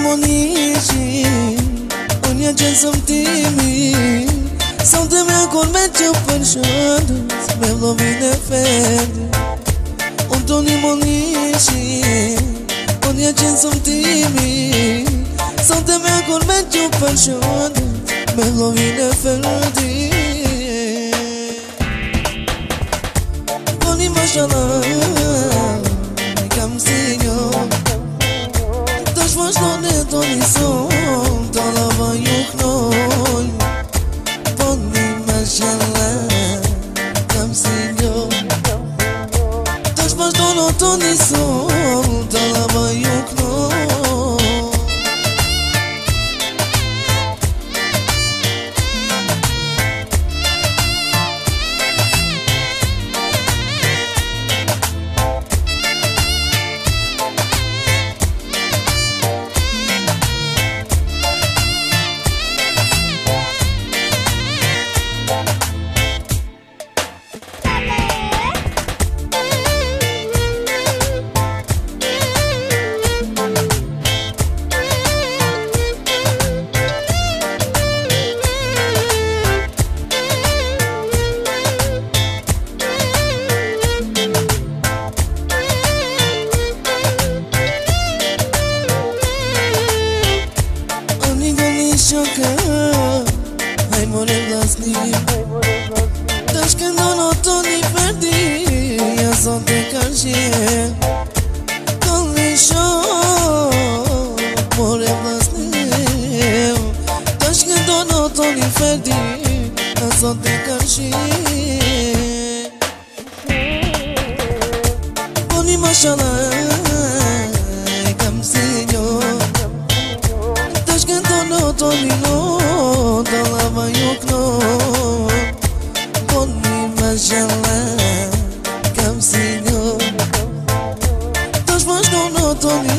monishi unë ja qenë sëm timi sa të me kur me që përshëndës me vlovin e fendi unë të një monishi unë ja qenë sëm timi sa të me kur me që përshëndës me vlovin e fendi Toni mashallah kam si njo Tash vazhdojnë e toni son Ta lava ju knoj Toni mashallah kam si njo Tash vazhdojnë e toni son Ta lava ju knoj Haj more vlasni Tash këndon o toni ferdi Ja sot e karqie Këllë shok More vlasni Tash këndon o toni ferdi Ja sot e karqie Toni mashallah Kam si njo Tash këndon o toni no Ta lava ju knoj Toni mashallah kam si njo Tash vazhdojnë o toni